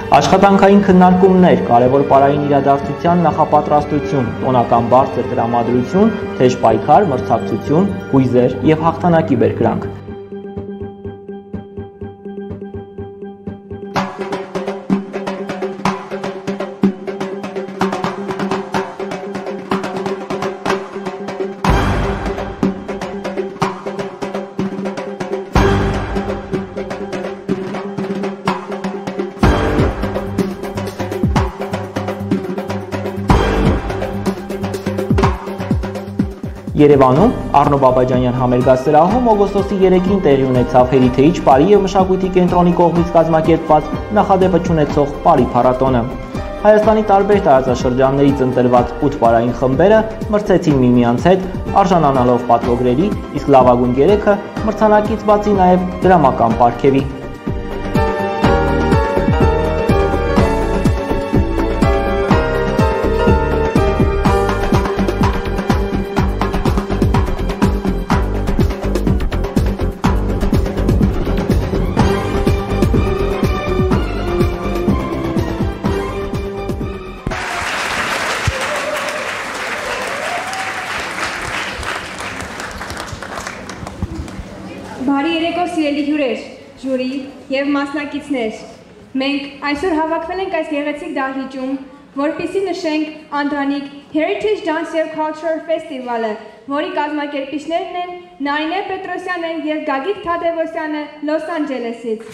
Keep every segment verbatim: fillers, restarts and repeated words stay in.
Աշխատանքային քննարկումներ, կարևոր պարային իրադարձության նախապատրաստություն, տոնական բարձր տրամադրություն, թեժ պայքար, մրցակցություն, հույզեր և հաղթանակի բերկրանք։ Երևանում Առնո Բաբաջանյան համերգասրահում օգոստոսի երեքին տեղի ունեցավ Heritage Պարի և մշակույթի կենտրոնի կողմից կազմակերպված նախադեպը չունեցող Պարի փառատոնը։ Հայաստանի տարբեր տարածաշրջաններից ընտրված ութ պարային խմբերը մրցեցին միմյանց հետ, արժանանալով պատվոգրերի, իսկ լավագույն երեքը մրցանակից բացի նաև դրամական պարգևի։ Բարի երեկո սիրելի հյուրեր, ժյուրի և մասնակիցներ։ Մենք այսօր հավաքվել ենք այս գեղեցիկ դահլիճում, որպեսզի նշենք Անդրանիկ Heritage Dance and Culture Festival-ը, որի կազմակերպիչներն են Նայինե Պետրոսյանը և Գագիկ Թադևոսյանը Լոս Անջելեսից։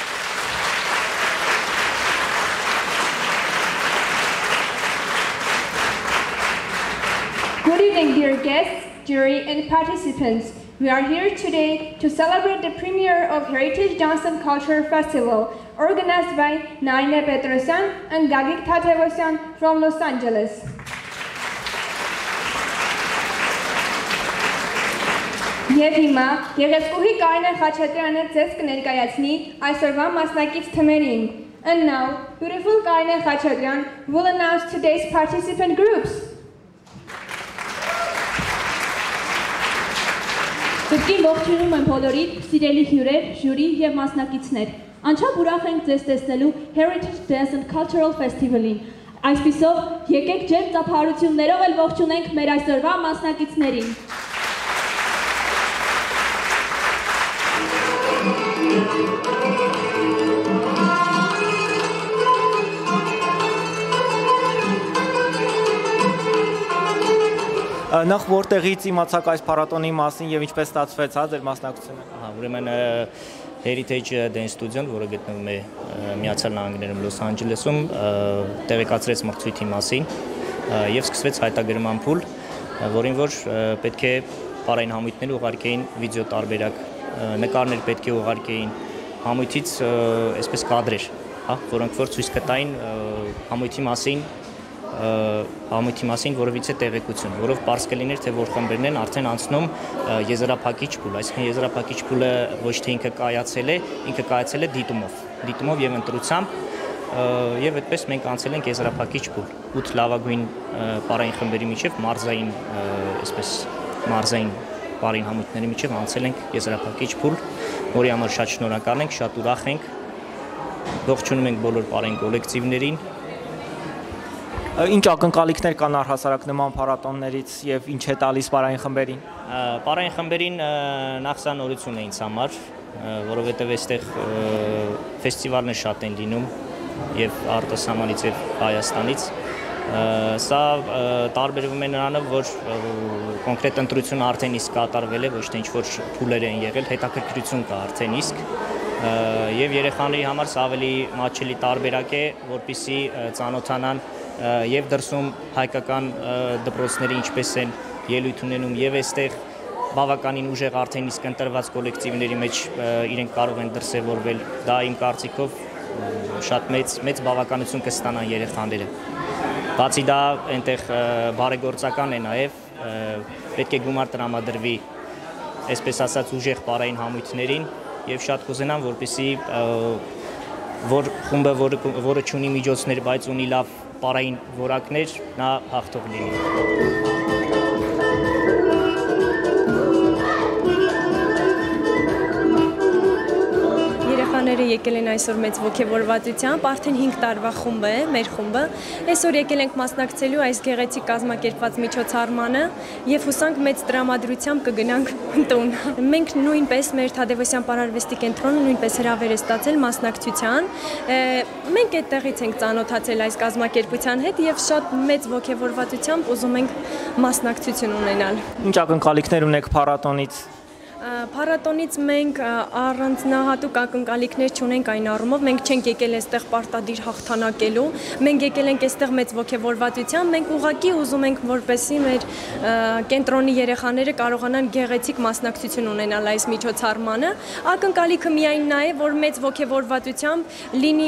Good evening, dear guests, jury, and participants. We are here today to celebrate the premiere of Heritage Dance and Culture Festival, organized by Nayinե Պետրոսյան and Gagik Թադևոսյան from Los Angeles. Եվ հիմա Գեղեցկուհի Կարինե Խաչատրյանը ձեզ կներկայացնի այսօրվա մասնակից թմերին. And now, beautiful Կարինե Խաչատրյան will announce today's participant groups. Կրկին ողջունում եմ բոլորիդ, սիրելի հյուրեր, ժյուրի և մասնակիցներ։ Անչափ ուրախ ենք ձեզ տեսնելու Heritage Dance and Cultural Festival-ին։ Այսպիսով, եկեք ջերմ ծափահարություններով էլ ողջունենք մեր այսօրվա մասնակիցներին։ Նախ որտեղից իմացաք այս փառատոնի մասին և ինչպես ստացվեց հա ձեր մասնակցությունը։ Ահա, ուրեմն Heritage Dance Studio-ն, որը գտնվում է Միացյալ Նահանգներում Լոս Անջելեսում, տեղեկացրեց մրցույթի մասին և սկսվեց հայտագրման փուլ, որին որ պետք է պարային համույթները ուղարկեին վիդեո տարբերակ, նկարներ պետք է ուղարկեին համույթից այսպես կադրեր, հա, որոնք որ ցույց կտային համույթի մասին համույթի մասին որովիցե տեղեկություն, որով պարզ կլիներ, թե որ խմբերն են արդեն անցնում եզրափակիչ փուլ, այսինքն եզրափակիչ փուլը ոչ թե ինքը կայացել է, ինքը կայացել է դիտումով, դիտումով եւ ընտրությամբ եւ այդպես մենք անցել ենք եզրափակիչ փուլ, ութ լավագույն պարային խմբերի միջև մարզային, այսպես մարզային պարային համույթների միջև անցել ենք եզրափակիչ փուլ, որի համար շատ շնորհակալ ենք, շատ ուրախ ենք, ողջունում ենք բոլոր պարային կոլեկտիվներին։ Ինչ ակնկալիքներ կան առհասարակ նման փառատոններից և ինչ է տալիս պարային խմբերին։ Պարային խմբերին նախ սա նորություն է ինձ համար, որովհետև այստեղ ֆեստիվալներ շատ են լինում և արտասահմանից և Հայաստանից։ Սա տարբերվում է նրանով, որ կոնկրետ ընտրությունը արդեն իսկ կատարվել է, ոչ թե ինչ-որ փուլեր են եղել, հետաքրքրություն կա արդեն իսկ և երեխաների համար սա ավելի մատչելի տարբերակ է, որպեսզի ծանոթանան և դրսում հայկական դպրոցների ինչպես են ելույթ ունենում և այստեղ բավականին ուժեղ արդեն իսկ ընտրված կոլեկտիվների մեջ իրենք կարող են դրսևորվել, դա իմ կարծիքով շատ մեծ մեծ բավականություն կստանան երեխաները։ Բացի դա այնտեղ բարեգործական է նաև, պետք է գումար տրամադրվի, այսպես ասած ուժեղ պարային համույթներին և շատ կուզենամ, որպեսզի որ խումբը, որը չունի միջոցներ, բայց ունի լավ պարային որակներ, նա հաղթող լինի։ Երեխաները եկել են այսօր մեծ ոգևորվածությամբ, արդեն հինգ տարվա խումբ է, մեր խումբը։ Այսօր եկել ենք մասնակցելու այս գեղեցիկ կազմակերպված միջոցառմանը եւ հուսանք մեծ տրամադրությամբ կգնանք տուն։ Մենք նույնպես մեր Թադևոսյան պարարվեստի կենտրոնը նույնպես հրավեր է ստացել մասնակցության։ Մենք այդտեղից ենք ծանոթացել այս կազմակերպության հետ եւ շատ մեծ ոգևորվածությամբ ուզում ենք մասնակցություն ունենալ։ Ինչ ակնկալիքներ ունեք փառատոնից։ Փառատոնից մենք առանձնահատուկ ակնկալիքներ չունենք այն առումով, մենք չենք եկել այստեղ պարտադիր հաղթանակելու, մենք եկել ենք այստեղ մեծ ոգևորվածությամբ, մենք ուղղակի ուզում ենք, որպեսզի մեր կենտրոնի երեխաները կարողանան գեղեցիկ մասնակցություն ունենալ այս միջոցառմանը։ Ակնկալիքը միայն նա է, որ մեծ ոգևորվածությամբ լինի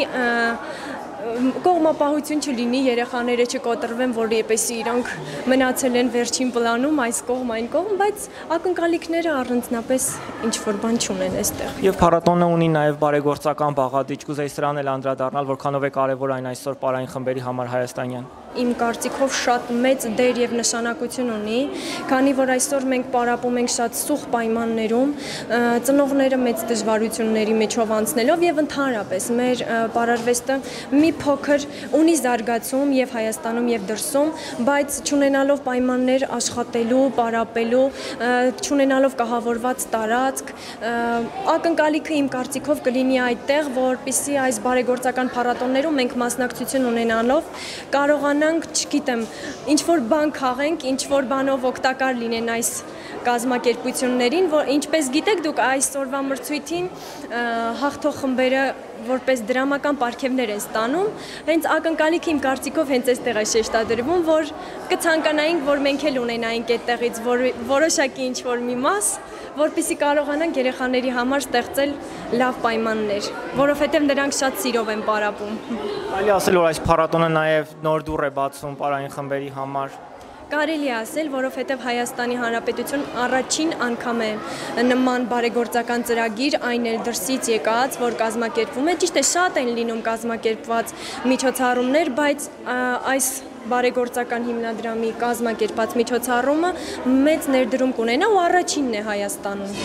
կողմապահություն չլինի, երեխաները չկոտրվեն, որպեսզի իրանք մնացել են վերջին պլանում այս կողմ այն կողմ, բայց ակնկալիքները առանձնապես ինչ-որ բան չունեն այստեղ։ Եվ փառատոնը ունի նաև բարեգործական բաղադրիչ, կուզեի սրան էլ անդրադառնալ, որքանով է կարևոր այն այսօր պարային խմբերի համար հայաստանյան։ Իմ կարծիքով շատ մեծ դեր եւ նշանակություն ունի, քանի որ այսօր մենք պարապում ենք շատ սուղ պայմաններում, ծնողները մեծ դժվարությունների միջով անցնելով եւ ընդհանրապես մեր պարարվեստը մի փոքր ունի զարգացում եւ Հայաստանում եւ դրսում, բայց չունենալով պայմաններ աշխատելու, պարապելու, չունենալով կահավորված տարածք, ակնկալիքը իմ կարծիքով կլինի այդտեղ, որպեսզի այս բարեգործական փառատոններում մենք մասնակցություն ունենալով կարողանանք չգիտեմ, ինչ-որ բան քաղենք, ինչ-որ բանով օգտակար լինեն այս կազմակերպություններին, որ ինչպես գիտեք դուք այսօրվա մրցույթին հաղթող խմբերը որպես դրամական պարգևներ են ստանում, հենց ակնկալիքը իմ կարծիքով հենց այստեղ է շեշտադրվում, որ կցանկանայինք, որ մենք էլ ունենայինք այդտեղից որոշակի ինչ-որ մի մաս, որպեսզի կարողանանք երեխաների համար ստեղծել լավ պայմաններ, որովհետև նրանք շատ սիրով են պարապում։ Կարելի ասել, որ այս փառատոնը նաև նոր դուռ է բացում պարային խմբերի համար։ Կարելի է ասել, որովհետև Հայաստանի Հանրապետություն առաջին անգամ է նման բարեգործական ծրագիր, այն էլ դրսից եկած, որ կազմակերպվում է, ճիշտ է, շատ են լինում կազմակերպված միջոցառումներ, բայց այս բարեգործական հիմնադրամի կազմակերպած միջոցառումը մեծ ներդրում կունենա ու առաջինն է Հայաստանում։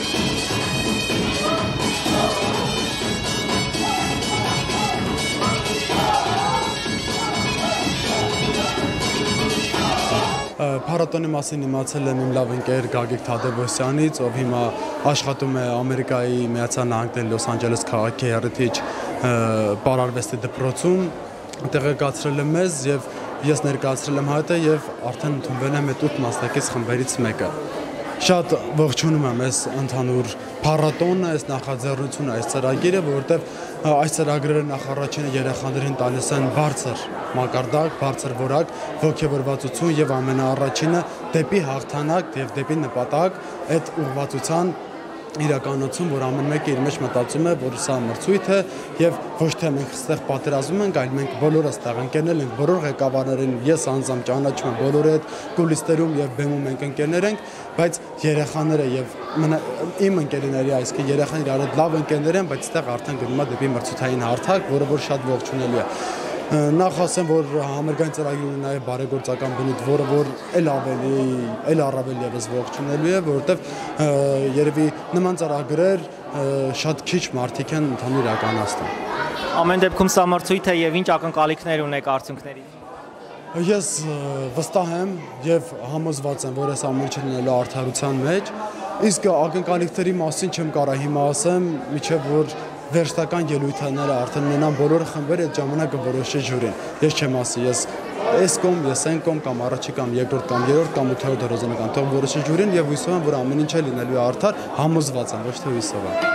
Փառատոնի մասին իմացել եմ իմ լավ ընկեր Գագիկ Թադևոսյանից, ով հիմա աշխատում է Ամերիկայի Միացյալ Նահանգների Լոս Անջելես քաղաքի Heritage պարարվեստի դպրոցում, տեղեկացրել է մեզ եւ ես ներկայացրել եմ հայտը եւ արդեն ընդունվել եմ այդ ութ մասնակից խմբերից մեկը։ Շատ ողջունում եմ այս ընդհանուր փառատոնը, այս նախաձեռնությունը, այս ծրագիրը, որովհետև այս ծրագրերը նախ առաջինը երեխաներին տալիս են բարձր մակարդակ, բարձր որակ, ոգևորվածություն եւ ամենաառաջինը դեպի հաղթանակ եւ դեպի նպատակ, այդ ուղղվածության իրականություն, որ ամեն մեկը իր մեջ մտածում է, որ սա մրցույթ է եւ ոչ թե մենք այստեղ պատերազմում ենք, այլ մենք բոլորը այստեղ ընկերներ ենք, բոլոր ղեկավարներին ես անձամբ ճանաչում եմ, բոլորը այդ կուլիսներում եւ բեմում ենք ընկերներ ենք, բայց երեխաները եւ իմ ընկերների այսքի երեխաները իրար լավ ընկերներ են, բայց այստեղ արդեն գնում է դեպի մրցութային հարթակ, որը որ շատ ողջունելի է։ Նախ ասեմ, որ համերգային ծրագիրը ունի նաև բարեգործական բնույթ, որը որ էլ ավելի, էլ առավել ևս ողջունելու է, որովհետև երևի նման ծրագրեր շատ քիչ մարդիկ են ընդհանուր իրականացնում։ Ամեն դեպքում սա մրցույթ է եւ ինչ ակնկալիքներ ունեք արդյունքների։ Ես վստահ եմ եւ համոզված եմ, որ այս ամենը չլինելու արդարության մեջ, իսկ ակնկալիքների մասին չեմ կարող հիմա ասեմ, միջև որ վերջնական ելույթները արդեն ունենան բոլոր խմբերը, այդ ժամանակը որոշի ժյուրին։ Ես չեմ ասի, ես այս կողմ, ես այն կողմ կամ առաջի կամ երկրորդ կամ երրորդ կամ ութերորդ դերոզանական, թող որոշի ժյուրին եւ հույսով եմ, որ ամեն ինչ է լինելու արդար, համոզված եմ, ոչ թե հույսով եմ։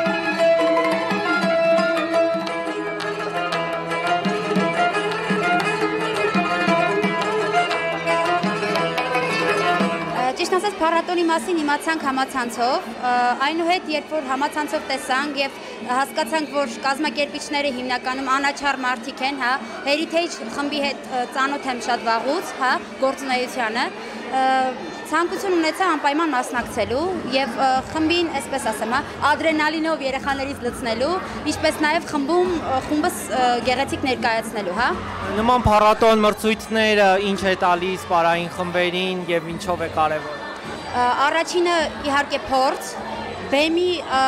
Փառատոնի մասին իմացանք համացանցով, այնուհետ երբ որ համացանցով տեսանք եւ հասկացանք, որ կազմակերպիչները հիմնականում անաչառ մարդիկ են, հա, Heritage խմբի հետ ծանոթ եմ շատ վաղուց, հա, գործունեությանը, ցանկություն ունեցա անպայման մասնակցելու եւ խմբին, այսպես ասեմ, հա, ադրենալինով երեխաներից լցնելու, ինչպես նաեւ խմբում խումբս գեղեցիկ ներկայացնելու, հա։ Նման փառատոն մրցույթները ինչ է տալիս պարային խմբերին եւ ինչով է կարեւոր։ Առաջինը իհարկե փորձ, բեմի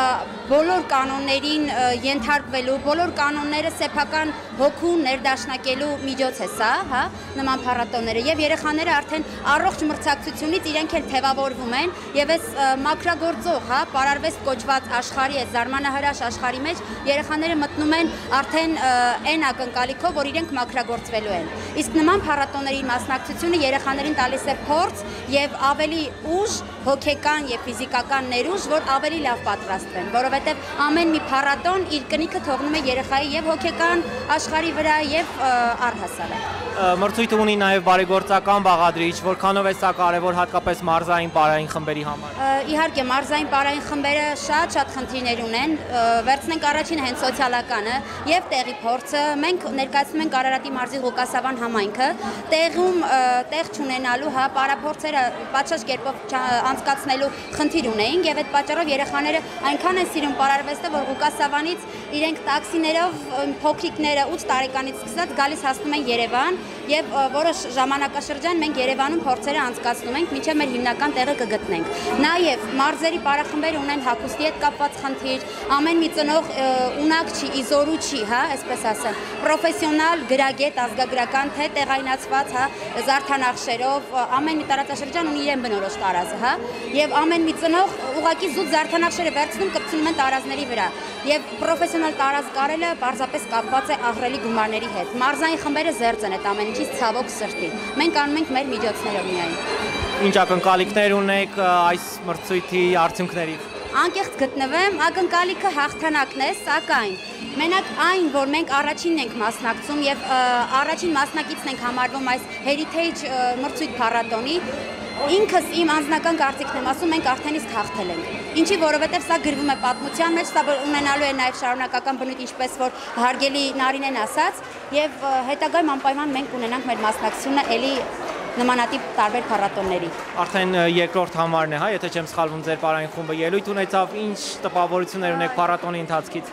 բոլոր կանոններին ենթարկվելու, բոլոր կանոնները սեփական հոգու ներդաշնակելու միջոց է սա, հա, նման փառատոները եւ երեխաները արդեն առողջ մրցակցությունից իրենք էլ թևավորվում են եւ այս մակրագործող, հա, պարարվեստ կոչված աշխարհի, այս զարմանահրաշ աշխարհի մեջ երեխաները մտնում են արդեն այն ակնկալիքով, որ իրենք մակրագործվելու են։ Իսկ նման փառատոների մասնակցությունը երեխաներին տալիս է փորձ եւ ավելի ուժ, հոգեկան եւ ֆիզիկական ներուժ, որ ավելի լավ պատրաստվեն, որովհետեւ ամեն մի փառատոն իր կնիքը թողնում է երեխայի եւ հոգեկան աշխարհի վրա եւ առհասարակ։ Մրցույթը ունի նաև բարեգործական բաղադրիչ, որքանով է սա կարևոր հատկապես մարզային պարային խմբերի համար։ Իհարկե, մարզային պարային խմբերը շատ-շատ խնդիրներ ունեն, վերցնենք առաջին հենց սոցիալականը եւ տեղի փորձը։ Մենք ներկայացնում ենք Արարատի մարզի Ղուկասավան համայնքը, տեղում տեղ չունենալու, հա, պարափորձերը պատշաճ կերպով անցկացնելու խնդիր ունեին եւ այդ պատճառով երեխաները այնքան են սիրում պարարվեստը, որ Ղուկասավանից իրենք տաքսիներով փոքրիկները ութ տարեկանից սկսած գալիս հասնում են Երևան եւ որոշ ժամանակաշրջան մենք Երևանում փորձերը անցկացնում ենք, մինչեւ մեր հիմնական տեղը կգտնենք։ Նաեւ մարզերի պարախմբերը ունեն հագուստի հետ կապված խնդիր, ամեն մի ծնող ունակ չի, իզորու չի, հա, այսպես ասեմ, պրոֆեսիոնալ գրագետ, ազգագրական թե տեղայնացված, հա, զարդանախշերով, ամեն մի տարածաշրջան ունի իրեն բնորոշ տարազը, հա, եւ ամեն մի ծնող ուղղակի զուտ զարդանախշերը վերցնում կպցնում են տարազների վրա եւ պրոֆեսիոնալ տարազ կարելը պարզապես կապված է ահռելի գումարների հետ։ Մարզային խմբերը զերծ են այդ ամեն ինչից ցավոք սրտի։ Մենք անում ենք մեր միջոցներով միայն։ Ինչ ակնկալիքներ ունեք այս մրցույթի արդյունքներից։ Անկեղծ գտնվեմ, ակնկալիքը հաղթանակն է, սակայն մենակ այն, որ մենք առաջինն ենք մասնակցում եւ առաջին մասնակիցն ենք համարվում այս Heritage մրցույթ փառատոնի, ինքս իմ անձնական կարծիքն եմ ասում, մենք արդեն իսկ հաղթել ենք։ Ինչի, որովհետև սա գրվում է պատմության մեջ, սա ունենալու է նաև շարունակական բնույթ, ինչպես որ հարգելի Նարինեն ասաց, եւ հետագայում անպայման մենք ունենանք մեր մասնակցությունը էլի նմանատիպ տարբեր փառատոնների։ Արդեն երկրորդ համարն է, հա, եթե չեմ սխալվում, ձեր պարային խումբը ելույթ ունեցավ, ինչ տպավորություններ ունեք փառատոնի ընթացքից։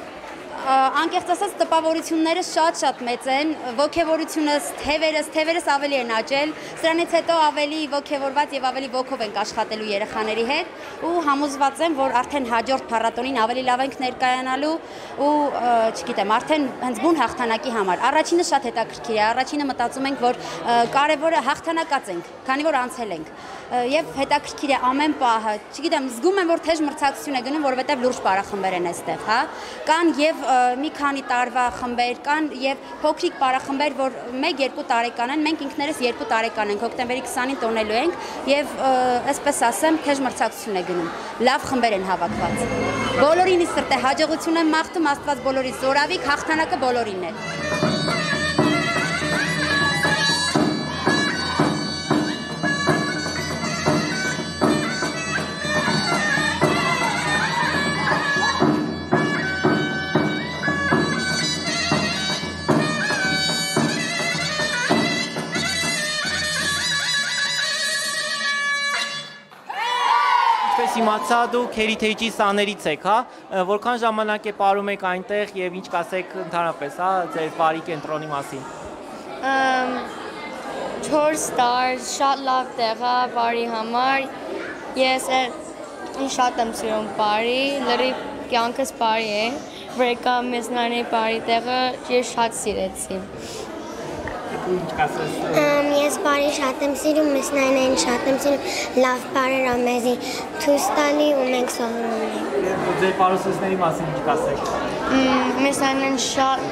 Անկեղծ ասած տպավորությունները շատ-շատ մեծ են, ոգևորությունս, թևերս, թևերս ավելի են աճել, սրանից հետո ավելի ոգևորված եւ ավելի ոգով ենք աշխատելու երեխաների հետ ու համոզված եմ, որ արդեն հաջորդ փառատոնին ավելի լավ ենք ներկայանալու ու չգիտեմ, արդեն հենց բուն հաղթանակի համար։ Առաջինը շատ հետաքրքիր է, առաջինը մտածում ենք, որ կարևորը հաղթանակած ենք, քանի որ անցել ենք եւ հետաքրքիր է ամեն պահը, չգիտեմ, զգում եմ, որ թեժ մրցակցություն է գնում, որովհետեւ լուրջ պարախմբեր են այստեղ, հա, կան եւ մի քանի տարվա խմբեր կան եւ փոքրիկ պարախմբեր, որ մեկ-երկու տարեկան են, մենք ինքներս երկու տարեկան ենք, հոկտեմբերի քսանին տոնելու ենք եւ այսպես ասեմ, թեժ մրցակցություն է գնում։ Լավ խմբեր են հավաքված։ Բոլորին սրտե հաջողություն եմ մաղթում, Աստված բոլորի զորավիք, հաղթանակը բոլորին է։ Իմացա դուք Heritage-ի սաներից եք, հա, որքան ժամանակ է ապրում եք այնտեղ եւ ինչ կասեք ընդհանրապես, հա, ձեր բարի կենտրոնի մասին։ չորս տար, շատ լավ տեղ է բարի համար։ Ես շատ եմ սիրում բարի, լրիվ կյանքս բարի է, վրեկա մեզնանի բարի տեղը ես շատ սիրեցի։ Ես բարի շատ եմ սիրում, մեզնանին շատ եմ սիրում, լավ բարեր ամեզի թուստանի ու մենք սովորում ենք։ Ձեր պարուսուսների մասին ինչ կասեք։ Մեզնանին շատ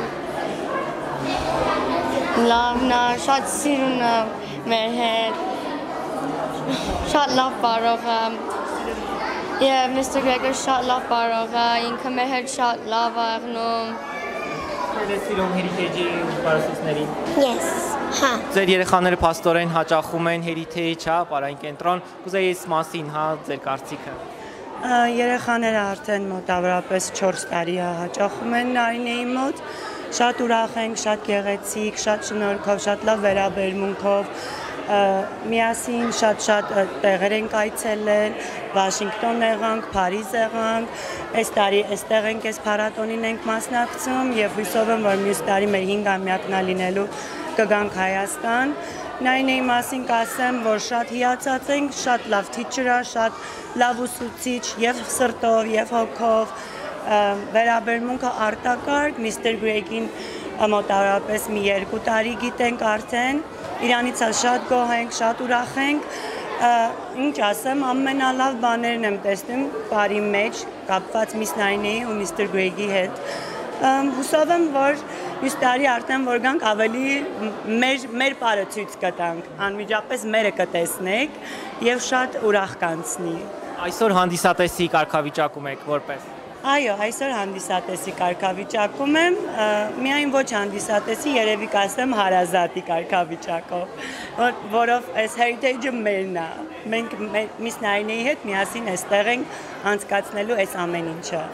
լավն է, շատ սիրուն է մեր հետ, շատ լավ բարող է։ Եվ միստր Գրեգոր շատ լավ բարող է, ինքը մեր հետ շատ լավ է աղնում։ Ես սիրում Heritage-ի պարուսուսներին։ Ես, հա։ Ձեր երեխաները փաստորեն հաճախում են Heritage, հա, պարային կենտրոն, կուզեի այս մասին, հա, ձեր կարծիքը։ Երեխաները արդեն մոտավորապես չորս տարի է հաճախում են Նարինեի մոտ, շատ ուրախ ենք, շատ գեղեցիկ, շատ շնորհքով, շատ լավ վերաբերմունքով, միասին շատ-շատ տեղեր ենք այցելել, Վաշինգտոն եղանք, Փարիզ եղանք, այս տարի այստեղ ենք, այս փառատոնին ենք մասնակցում եւ հույսով եմ, որ մյուս տարի մեր հինգամյակն է լինելու կգանք Հայաստան։ Նայնեի մասին կասեմ, որ շատ հիացած ենք, շատ լավ թիչր է, շատ լավ ուսուցիչ եւ սրտով եւ հոգով վերաբերմունքը արտակարգ, միստր Գրեգին մոտավորապես մի երկու տարի գիտենք արդեն, իրանից շատ գոհ ենք, շատ ուրախ ենք, ինչ ասեմ, ամենալավ բաներն եմ տեսնում բարի մեջ, կապված միս Նարինեի ու միստր Գրեգի հետ, հուսով եմ, որ մյուս տարի արդեն որ գանք ավելի մեր պարը ցույց կտանք, անմիջապես մերը կտեսնեք և շատ ուրախ կանցնի։ Այսօր հանդիսատեսի կարգավիճակում եք որպես։ Այո, այսօր հանդիսատեսի կարգավիճակում եմ, միայն ոչ հանդիսատեսի, երևի կասեմ հարազատի կարգավիճակով, որով այս heritage-ը մերն է, մենք միս Նարինեի հետ միասին այստեղ ենք անցկացնելու այս ամեն ինչը։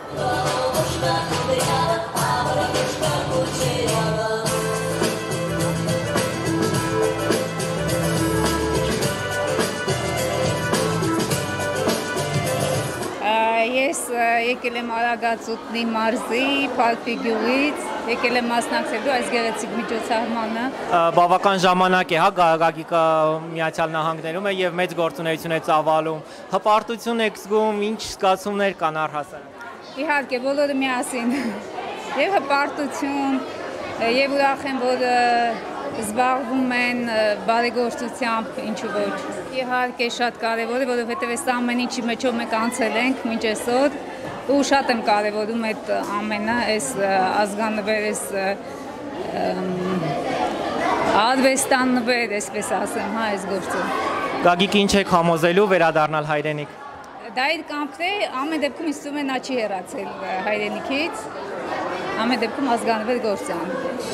Ես եկել եմ Արագածոտնի մարզի, Փալփի գյուղից, եկել եմ մասնակցելու այս գեղեցիկ միջոցառմանը։ Բավական ժամանակ է, հա, Գագիկը Միացյալ Նահանգներում է եւ մեծ գործունեություն է ծավալում։ Հպարտություն եք զգում, ինչ զգացումներ կան առհասարակ։ Իհարկե, բոլորը միասին։ Եվ հպարտություն, եւ ուրախ եմ, որ զբաղվում են բարեգործությամբ, ինչու ոչ։ Իհարկե շատ կարևոր է, որովհետև այս ամեն ինչի մեջով մենք անցել ենք մինչ այսօր ու շատ եմ կարևորում այդ ամենը, այս ազգանվեր, այս արվեստանվեր, այսպես ասեմ, հա, այս գործը։ Գագիկ, ինչ եք համոզելու վերադառնալ հայրենիք։ Դա իր կամքն է, ամեն դեպքում ինձ թվում է նա չի հեռացել հայրենիքից, ամեն դեպքում ազգանվեր գործ է անում։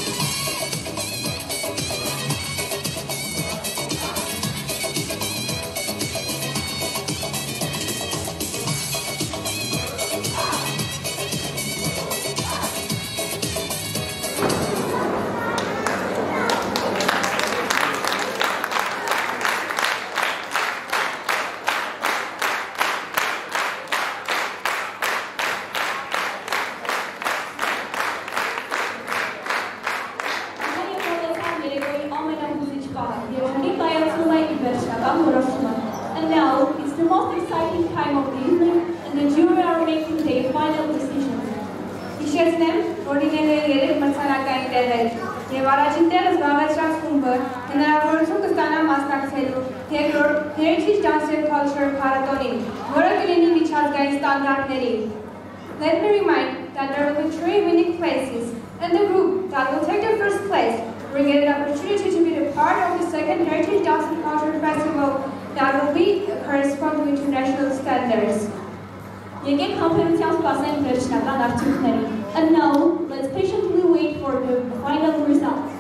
And now, it's the most exciting time of the evening, and the jury are making their final decisions. Հիշեցնեմ, որ լինել է երեք մրցանակային տեղեր, և առաջին տեղը զբաղեցրած խումբը հնարավորություն կստանա մասնակցելու երկրորդ Heritage Dance and Culture փառատոնին, որը կլինի միջազգային ստանդարտներին։ Let me remind that there will be three winning places, and the group that will take the first place will get an opportunity to be a part of the second Heritage Dance and Culture Festival that will be correspond to international standards. Եկեք համբերությամբ սպասենք վերջնական արդյունքներին. And now, let's patiently wait for the final results.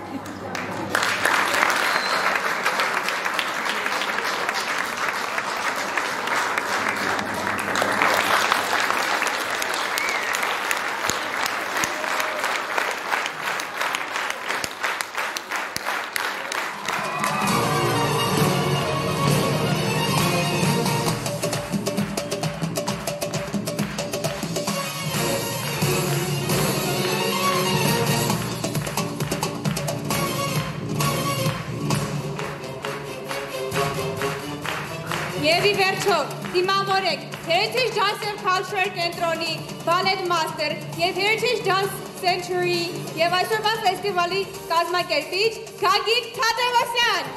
Եվ ի վերջո, դիմավորեք Heritage Dance and Culture կենտրոնի Ballet Master և Heritage Dance Century և այսօրվա ֆեստիվալի կազմակերպիչ Գագիկ Թադևոսյան։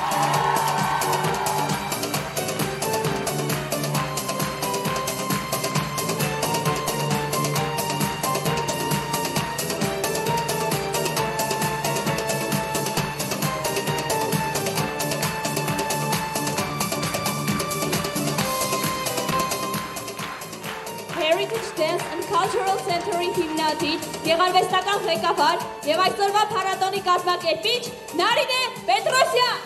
Heritage Dance and Cultural Center-ի հիմնադիր, գեղարվեստական ղեկավար և այսօրվա փառատոնի կազմակերպիչ Նարինե Պետրոսյան։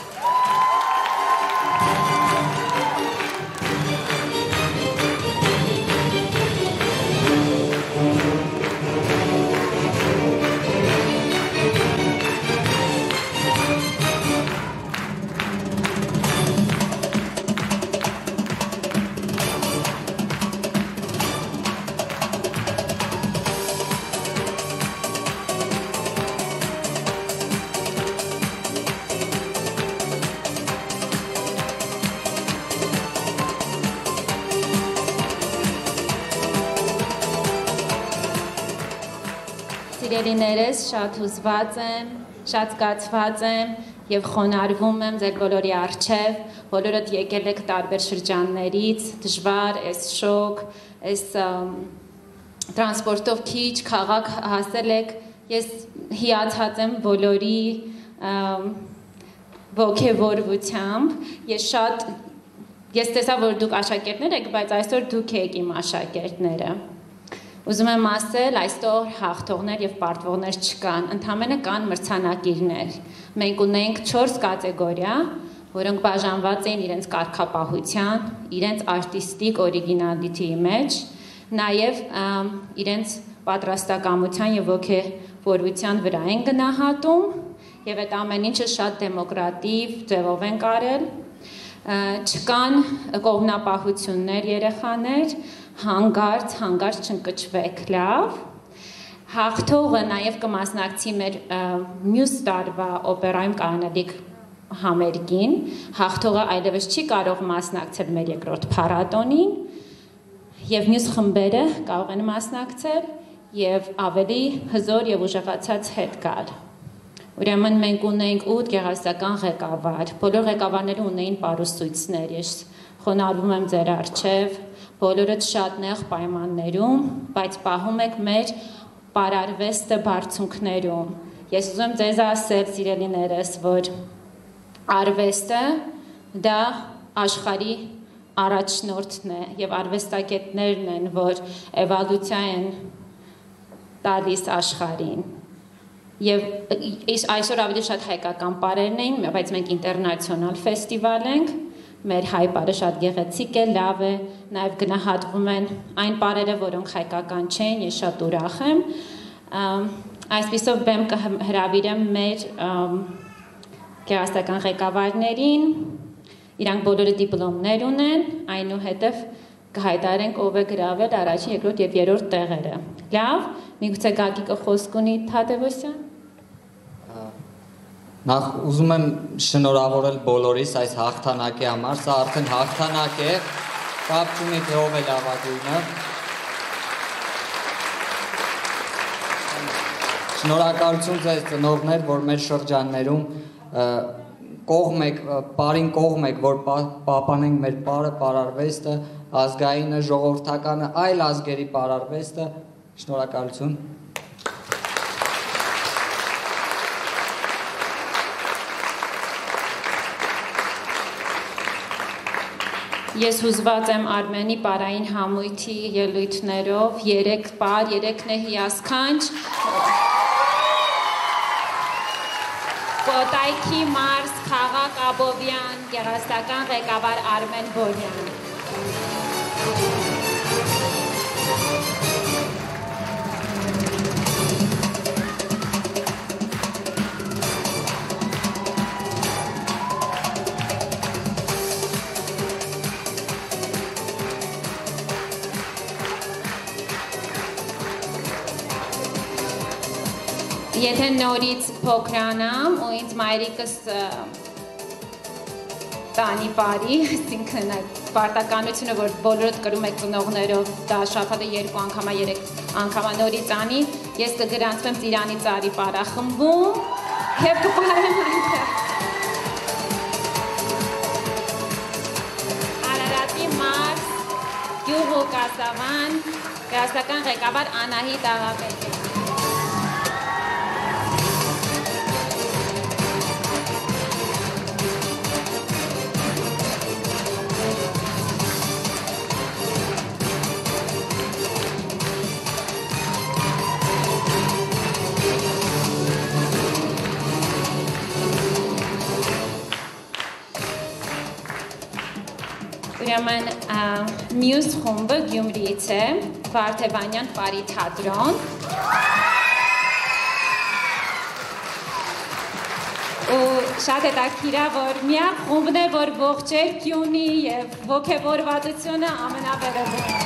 Սիրելիներս, շատ հուզված եմ, շատ զգացված եմ եւ խոնարհվում եմ ձեր բոլորի առջեւ, բոլորդ եկել եք տարբեր շրջաններից, դժվար, այս շոկ, այս տրանսպորտով քիչ քաղաք հասել եք, ես հիացած եմ բոլորի ոգևորությամբ, ես շատ ես տեսա, որ դուք աշակերտներ եք, բայց այսօր դուք եք իմ աշակերտները։ Ուզում եմ ասել, այսօր հաղթողներ եւ պարտվողներ չկան, ընդհանրապես կան մրցանակիրներ։ Մենք ունենք չորս կատեգորիա, որոնք բաժանված էին իրենց կարգապահության, իրենց արտիստիկ օրիգինալիթիի մեջ, նաեւ իրենց պատրաստակամության եւ ոգևորության վրա են գնահատում, եւ այդ ամեն ինչը շատ դեմոկրատիվ ձևով են կարել։ Չկան կողմնապահություններ երեխաներ, հանգարց, հանգարց չընկճվեք, լավ։ Հաղթողը նաև կմասնակցի մեր մյուս տարվա օպերայում կանոնալիք համերգին, հաղթողը այլևս չի կարող մասնակցել մեր երկրորդ փառատոնին, եւ մյուս խմբերը կարող են մասնակցել եւ ավելի հզոր եւ ուժեղացած հետ գալ։ Ուրեմն մենք ունենք ութ գեղարվեստական ղեկավար, բոլոր ղեկավարները ունեին պարուսույցներ, ես խոնարհվում եմ ձեր առջև, բոլորդ շատ նեղ պայմաններում, բայց պահում եք մեր պարարվեստը բարձունքներում։ Ես ուզում եմ ձեզ ասել, սիրելիներս, որ արվեստը դա աշխարհի առաջնորդն է եւ արվեստագետներն են, որ էվոլյուցիա են տալիս աշխարհին։ Եվ այսօր ավելի շատ հայկական պարերն էին, բայց մենք ինտերնացիոնալ ֆեստիվալ ենք, մեր հայ պարը շատ գեղեցիկ է, լավ է, նաև գնահատվում են այն պարերը, որոնք հայկական չեն, ես շատ ուրախ եմ։ Այսպիսով բեմ կհրավիրեմ մեր գեղարվեստական ղեկավարներին, իրանք բոլորը դիպլոմներ ունեն, այնուհետև կհայտարենք ով է գրավել առաջին, երկրորդ եւ երրորդ տեղերը։ Լավ, միգուցե Գագիկը խոսք ունի Թադևոսյան։ Նախ ուզում եմ շնորհավորել բոլորիս այս հաղթանակի համար, սա արդեն հաղթանակ է, կապ չունի թե ով է լավագույնը։ Շնորհակալություն ձեզ ծնողներ, որ մեր շրջաններում կողմ եք, բարին կողմ եք, որ պահպանենք մեր պարը, պարարվեստը, ազգայինը, ժողովրդականը, այլ ազգերի պարարվեստը, շնորհակալություն։ Ես հուզված եմ Արմենի պարային համույթի ելույթներով, երեք պար, երեքն է հիասքանչ, Կոտայքի մարզ, Խաղաղ Աբովյան, գեղարվեստական ղեկավար Արմեն Բորյան։ Եթե նորից փոքրանամ ու ինձ մայրիկս տանի բարի, այսինքն պարտականությունը, որ բոլորդ կրում եք ծնողներով, դա շաբաթը երկու անգամա, երեք անգամա նորից անի, ես կգրանցվեմ Ծիրանի ծառի պարախմբում և կպարեմ այնտեղ։ Արարատի մարզ, գյուղ ու կասավան, գեղարվեստական ղեկավար Անահիտ Աղաբեկյան։ Ուրեմն մյուս խումբը Գյումրիից է, Վարդևանյան պարի թատրոն։ Ու շատ հետաքրքիր է, որ միակ խումբն է, որ ողջերք ունի եւ ոգևորվածությունը ամենավերևում է։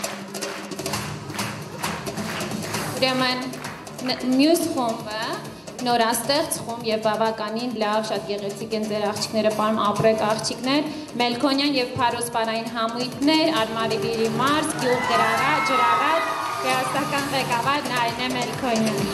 Ուրեմն մյուս խումբը նորաստեղծ խումբ եւ բավականին լավ, շատ գեղեցիկ են ձեր աղջիկները, պարմ ապրեք աղջիկներ, Մելքոնյան եւ Փարոսպարային համույթներ, Արմավիրի մարզ, գյուղ գրառա, ջրառատ, գեղարվեստական ղեկավար Նարինե Մելքոնյան։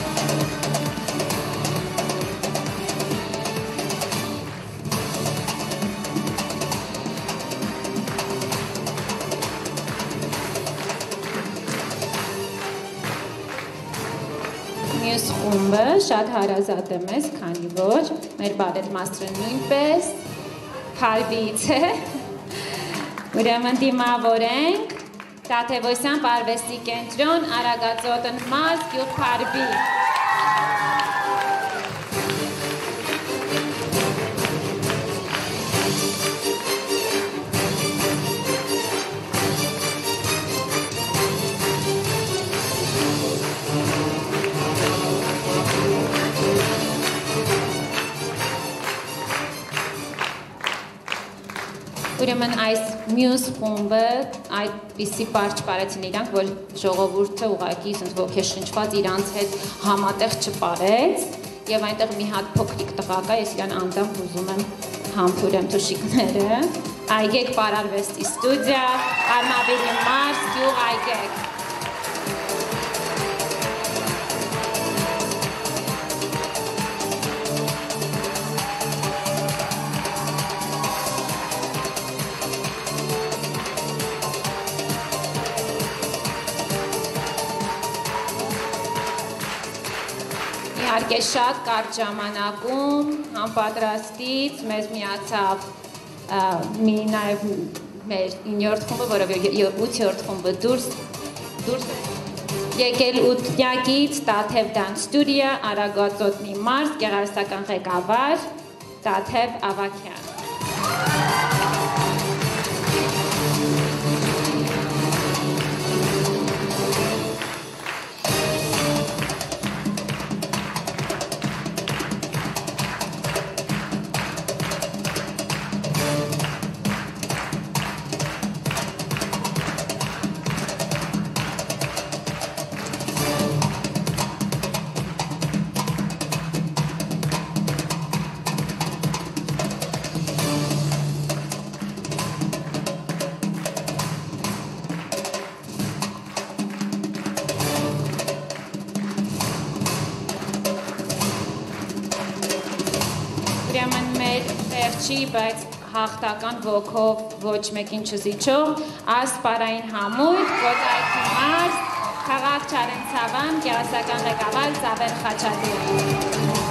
Մյուս խումբը շատ հարազատ է մեզ, քանի որ մեր բարետ մաստրը նույնպես Փարվից է, ուրեմն դիմավորենք Տաթևոսյան պարվեստի կենտրոն, Արագածոտնի մարզ, գյուղ Փարվի։ Ուրեմն այս մյուս խումբը այդպիսի պարչ պարեցին իրանք, որ ժողովուրդը ուղղակի ոգեշնչված իրանց հետ համատեղ չպարեց եւ այնտեղ մի հատ փոքրիկ տղա կա, ես իրան անդամ ուզում եմ համբուրեմ թուշիկները։ Այգեք պարարվեստի ստուդիա, Արմավիրի մարզ, գյուղ այգեք։ Իհարկե շատ կարճ ժամանակում համապատրաստից մեզ միացավ մի նաև մեր իններորդ խումբը, որով ութերորդ խումբը դուրս դուրս եկել ութնյակից Տաթև Dance Studio, Արագածոտնի մարզ, գեղարվեստական ղեկավար Տաթև Ավագյան։ Բայց հաղթական ոգով ոչ մեկին չզիջող ասպարային համույթ, Կոզայքի մարզ, քաղաք Չարենցավան, գեղարվեստական ղեկավար Ծավեր Խաչատրյան։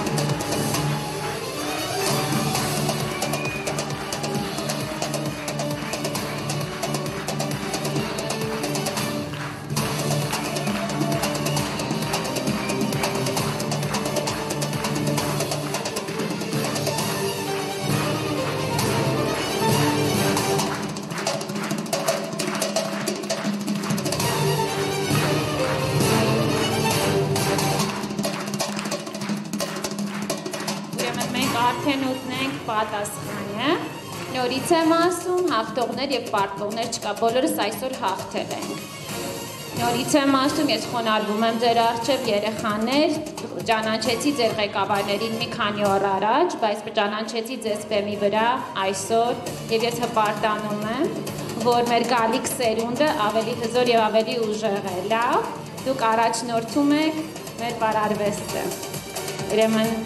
Պատասխանը, նորից եմ ասում, հաղթողներ և պարտվողներ չկա, բոլորս այսօր հաղթել ենք։ Նորից եմ ասում, ես խոնարհվում եմ ձեր առջև երեխաներ, ճանաչեցի ձեր ղեկավարներին մի քանի օր առաջ, բայց ճանաչեցի ձեզ բեմի վրա այսօր և ես հպարտանում եմ, որ մեր գալիք սերունդը ավելի հզոր և ավելի ուժեղ է, լավ, դուք առաջնորդում եք մեր պարարվեստը։ Ուրեմն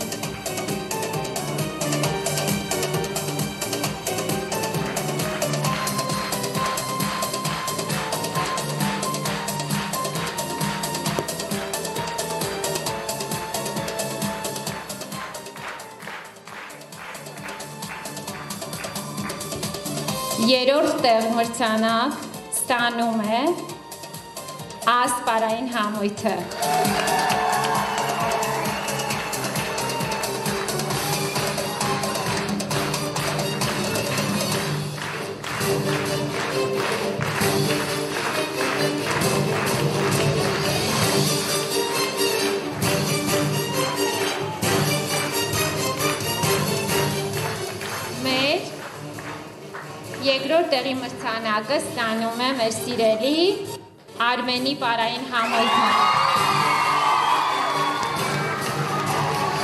երրորդ տեղ մրցանակ ստանում է ասպարային համույթը։ Երկրորդ տեղի մրցանակը ստանում է մեր սիրելի Արմենի պարային համույթը։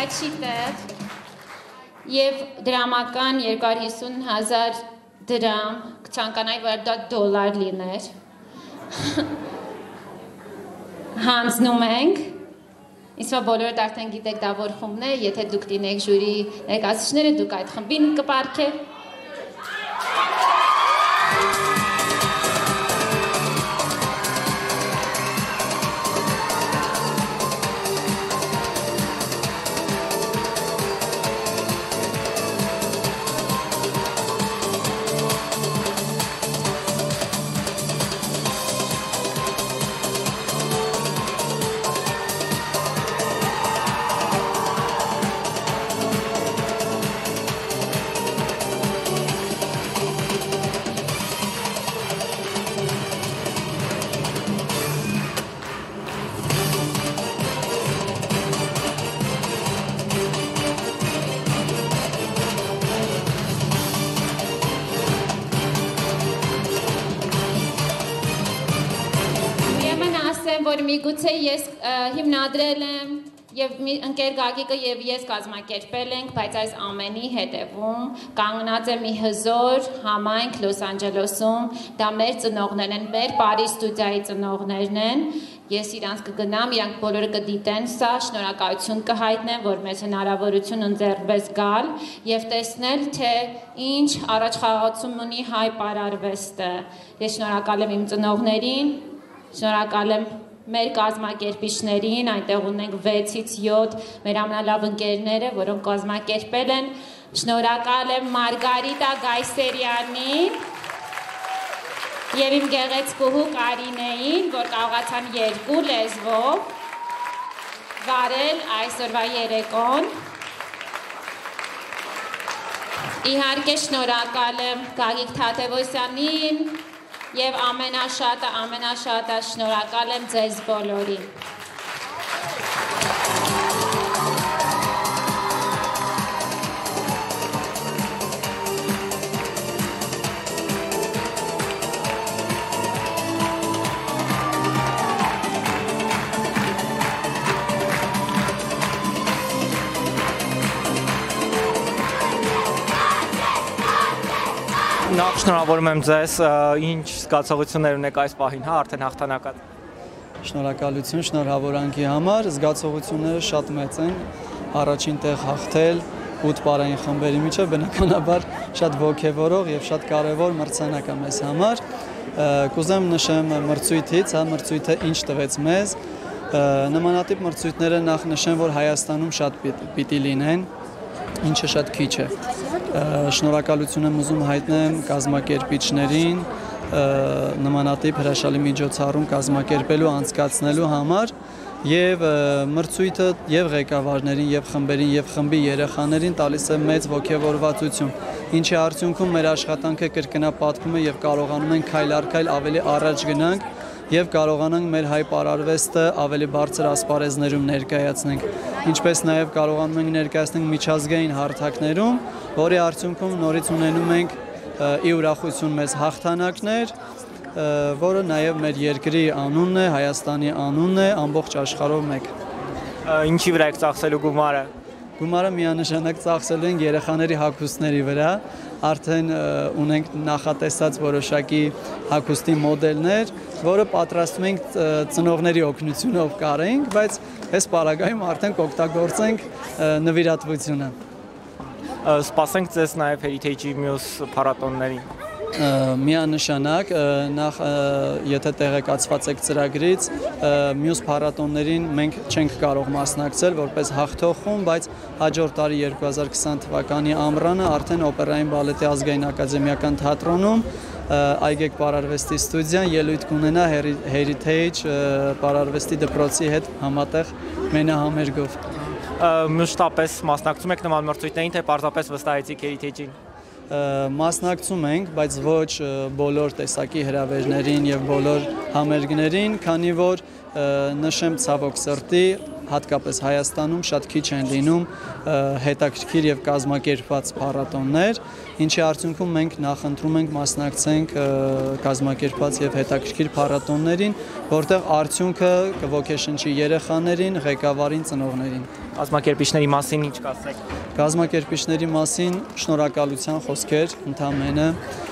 այդ չի տեղ եւ դրամական երկու հարյուր հիսուն հազար դրամ կցանկանայի որ դա դոլար լիներ հանձնում ենք Իսկ բոլորդ արդեն գիտեք դա որ խումբն է եթե դուք դինեք ժյուրի ներկայացուցիչները դուք այդ խմբին կպարգեք որ միգուցե ես հիմնադրել եմ եւ ընկեր Գագիկը եւ ես կազմակերպել ենք, բայց այս ամենի հետևում կանգնած է մի հզոր համայնք Լոս Անջելեսում, դա մեր ծնողներն են, մեր Պարի ստուդիայի ծնողներն են։ Ես իրանց կգնամ, իրանք բոլորը կդիտեն սա, շնորհակալություն կհայտնեմ, որ մեզ հնարավորություն ընձեռվեց գալ եւ տեսնել, թե ինչ առաջխաղացում ունի հայ պարարվեստը։ Ես շնորհակալ եմ իմ ծնողներին, շնորհակալ եմ մեր կազմակերպիչներին, այնտեղ ունենք վեցից յոթ մեր ամենալավ ընկերները, որոնք կազմակերպել են։ Շնորհակալ եմ Մարգարիտա Գայսերյանին եւ իմ գեղեցկուհու Կարինեին, որ կարողացան երկու լեզվով վարել այսօրվա երեկոն։ Իհարկե շնորհակալ եմ Գագիկ Թադևոսյանին Եվ ամենաշատը, ամենաշատը շնորհակալ եմ ձեզ բոլորին։ Նախ շնորհավորում եմ ձեզ, ինչ զգացողություններ ունեք այս պահին, հա, արդեն հաղթանակած։ Շնորհակալություն շնորհավորանքի համար, զգացողությունները շատ մեծ են, առաջին տեղ հաղթել ութ պարային խմբերի միջև բնականաբար շատ ոգևորող եւ շատ կարեւոր մրցանակ է մեզ համար։ Կուզեմ նշեմ մրցույթից, հա, մրցույթը ինչ տվեց մեզ։ Նմանատիպ մրցույթները նախ նշեմ, որ Հայաստանում շատ պիտի լինեն, ինչը շատ քիչ է։ Շնորհակալություն եմ ուզում հայտնեմ կազմակերպիչներին, նմանատիպ հրաշալի միջոցառում կազմակերպելու անցկացնելու համար եւ մրցույթը եւ ղեկավարներին եւ խմբերին եւ խմբի երեխաներին տալիս է մեծ ոգևորվածություն, ինչի արդյունքում մեր աշխատանքը կրկնապատկվում է եւ կարողանում ենք քայլ առ քայլ ավելի առաջ գնանք եւ կարողանանք մեր հայ պարարվեստը ավելի բարձր ասպարեզներում ներկայացնենք, ինչպես նաեւ կարողանում ենք ներկայացնել միջազգային հարթակներում, որի արդյունքում նորից ունենում ենք ի ուրախություն մեզ հաղթանակներ, որը նաեւ մեր երկրի անունն է, Հայաստանի անունն է, ամբողջ աշխարհով մեկ։ Ինչի վրա եք ծախսելու գումարը։ Գումարը միանշանակ ծախսելու ենք երեխաների հագուստների վրա, արդեն ունենք նախատեսած որոշակի հագուստի մոդելներ, որը պատրաստում ենք ծնողների օգնությունով կարենք, բայց այս պարագայում արդեն կօգտագործենք նվիրատվությունը։ Սպասենք ձեզ նաև Heritage-ի մյուս փառատոններին։ Միանշանակ, նախ եթե տեղեկացված եք ծրագրից, մյուս փառատոններին մենք չենք կարող մասնակցել որպես հաղթող խումբ, բայց հաջորդ տարի երկու հազար քսան թվականի ամռանը արդեն Օպերային բալետի ազգային ակադեմիական թատրոնում այգեք պարարվեստի ստուդիան ելույթ կունենա Heritage պարարվեստի դպրոցի հետ համատեղ մենահամերգով։ Մշտապես մասնակցում եք նման մրցույթներին, թե պարզապես վստահեցիք Heritage-ին։ Մասնակցում ենք, բայց ոչ բոլոր տեսակի հրավերներին եւ բոլոր համերգներին, քանի որ նշեմ ցավոք սրտի, հատկապես Հայաստանում շատ քիչ են լինում հետաքրքիր եւ կազմակերպված փառատոններ, ինչի արդյունքում մենք նախընտրում ենք մասնակցենք կազմակերպված եւ հետաքրքիր փառատոններին, որտեղ արդյունքը կոգեշնչի երեխաներին, ղեկավարին, ծնողներին։ Կազմակերպիչների մասին ինչ կասեք։ Կազմակերպիչների մասին շնորհակալության խոսքեր, ընդամենը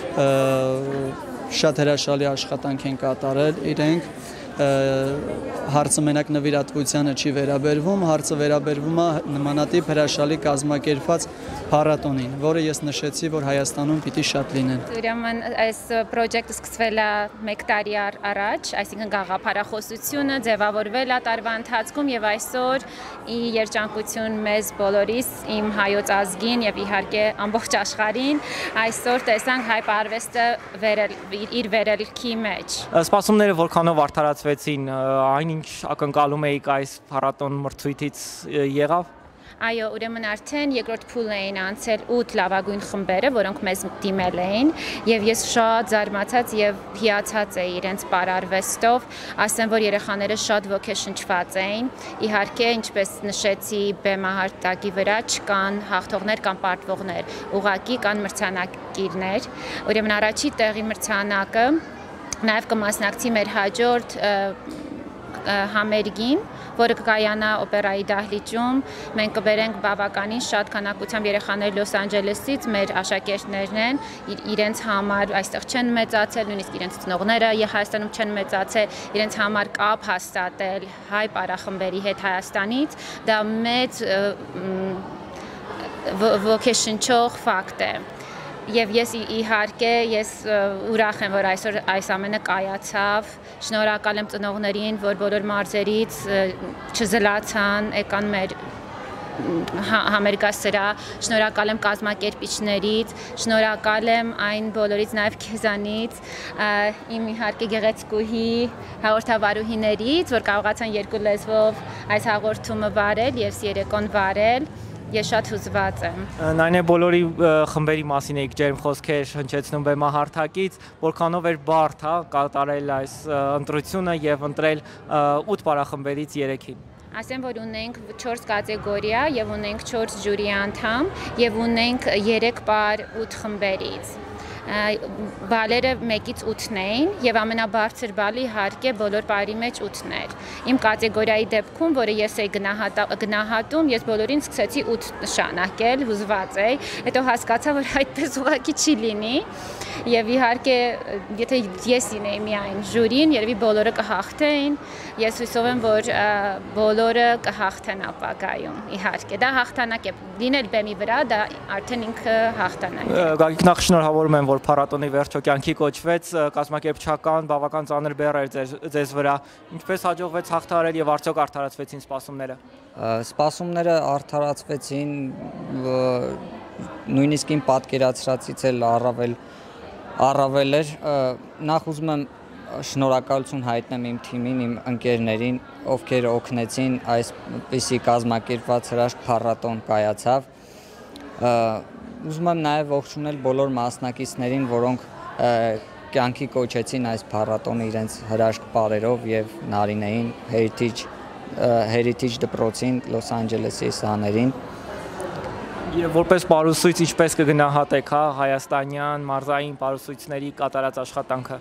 շատ հրաշալի աշխատանք են կատարել իրենք, հարցը մենակ նվիրատվությանը չի վերաբերվում, հարցը վերաբերվում է նմանատիպ հրաշալի կազմակերպված փառատոնին, որը ես նշեցի, որ Հայաստանում պիտի շատ լինեն։ Ուրեմն այս պրոջեկտը սկսվել է մեկ տարի առաջ, այսինքն գաղափարախոսությունը ձևավորվել է տարվա ընթացքում եւ այսօր ի երջանկություն մեզ բոլորիս, իմ հայոց ազգին եւ իհարկե ամբողջ աշխարհին, այսօր տեսանք հայ արվեստը իր վերելքի մեջ։ Սպասումները որքանով արդարացվեցին, այնինչ ակնկալում էիք այս փառատոն մրցույթից եղավ։ Այո, ուրեմն արդեն երկրորդ փուլն էին անցել ութ լավագույն խմբերը, որոնք մեզ դիմել էին, եւ ես շատ զարմացած եւ հիացած էի իրենց պարարվեստով, ասեմ, որ երեխաները շատ ոգեշնչված էին։ Իհարկե, ինչպես նշեցի, բեմահարտակի վրա չկան հաղթողներ կամ պարտվողներ, ուղղակի կան մրցանակիրներ։ Ուրեմն առաջի տեղի մրցանակը նաեւ կմասնակցի մեր հաջորդ համերգին, որը կկայանա օպերայի դահլիճում, մենք կբերենք բավականին շատ քանակությամբ երեխաներ Լոս Անջելեսից, մեր աշակերտներն են, իրենց համար այստեղ չեն մեծացել, նույնիսկ իրենց ծնողները Հայաստանում չեն մեծացել, իրենց համար կապ հաստատել հայ պարախմբերի հետ Հայաստանից, դա մեծ ոգեշնչող ֆակտ է։ Եվ ես իհարկե ես ուրախ եմ, որ այսօր այս ամենը կայացավ, շնորհակալ եմ ծնողներին, որ բոլոր մարզերից չզլացան, եկան մեր համերգասրահ, շնորհակալ եմ կազմակերպիչներից, շնորհակալ եմ այն բոլորից, նաև քեզանից, իմ իհարկե գեղեցկուհի հաղորդավարուհիներից, որ կարողացան երկու լեզվով այս հաղորդումը վարել եւ երեկոն վարել։ Ես շատ հուզված եմ։ Նայնե բոլորի խմբերի մասին եք ջերմ խոսքեր հնչեցնում բեմահարթակից, որքանով էր բարդ, հա, կատարել այս ընտրությունը եւ ընտրել ութ պարախմբերից երեքին։ Ասեմ, որ ունենք չորս կատեգորիա եւ ունենք չորս ժյուրի անդամ եւ ունենք երեք պար ութ խմբերից։ Բալերը մեկից ութն էին եւ ամենաբարձր բալը իհարկե բոլոր պարի մեջ ութն էր։ Իմ կատեգորիայի դեպքում, որը ես էի գնահատում, ես բոլորին սկսեցի ութ նշանակել, հուզված էի, հետո հասկացա, որ այդպես ուղղակի չի լինի եւ իհարկե եթե ես լինեի միայն ժյուրին, երևի բոլորը կհաղթեին, ես հույսով եմ, որ բոլորը կհաղթեն ապագայում, իհարկե դա հաղթանակ է, լինել բեմի վրա, դա արդեն ինքը հաղթանակ է։ Գագիկ, նախ շնորհավորում եմ, որ փառատոնի վերջո կյանքի կոչվեց, կազմակերպչական բավական ծանր բեռ էր ձեզ վրա, ինչպես հաջողվեց հաղթահարել եւ արդյոք արդարացվեցին սպասումները։ Սպասումները արդարացվեցին, նույնիսկ իմ պատկերացրածից էլ առավել առավել էր, նախ ուզում եմ շնորհակալություն հայտնեմ իմ թիմին, իմ ընկերներին, ովքեր օգնեցին այսպիսի կազմակերպված հրաշք փառատոն կայացավ։ Ուզում եմ նաև ողջունել բոլոր մասնակիցներին, որոնք կյանքի կոչեցին այս փառատոնը իրենց հրաշք պարերով եւ Նարինեին, Heritage Heritage դպրոցին, Լոս Անջելեսի սաներին։ Եվ որպես պարուսույց ինչպես կգնահատեք, հա, հայաստանյան մարզային պարուսույցների կատարած աշխատանքը։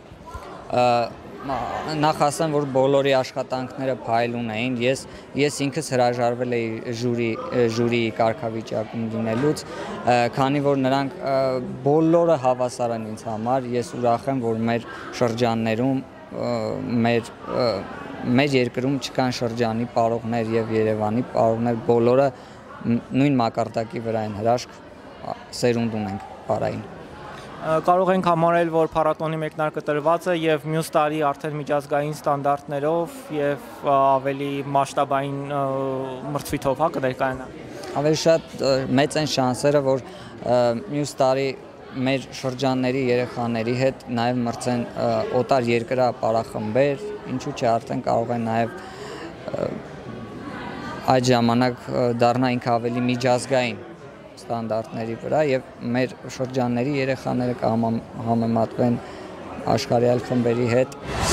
Նախ ասեմ, որ բոլորի աշխատանքները փայլուն էին, ես ես ինքս հրաժարվել էի ժյուրի ժյուրիի կարգավիճակում լինելուց, քանի որ նրանք բոլորը հավասար են ինձ համար, ես ուրախ եմ, որ մեր շրջաններում, մեր մեր երկրում չկան շրջանի պարողներ եւ Երևանի պարողներ, բոլորը նույն մակարդակի վրա են հրաշք սերունդ ունենք պարային։ Կարող ենք համարել, որ փառատոնի մեկնարկը տրված է եւ մյուս տարի արդեն միջազգային ստանդարտներով եւ ավելի մասշտաբային մրցույթով հա կներկայանա։ Ավելի շատ մեծ են շանսերը, որ մյուս տարի մեր շրջանների երեխաների հետ նաեւ մրցեն օտար երկրա պարախմբեր, ինչու՞ չէ արդեն կարող են նաեւ այդ ժամանակ դառնա ինքը ավելի միջազգային ստանդարտների վրա եւ մեր շրջանների երեխաները կհամեմատվեն աշխարհի այլ խմբերի հետ։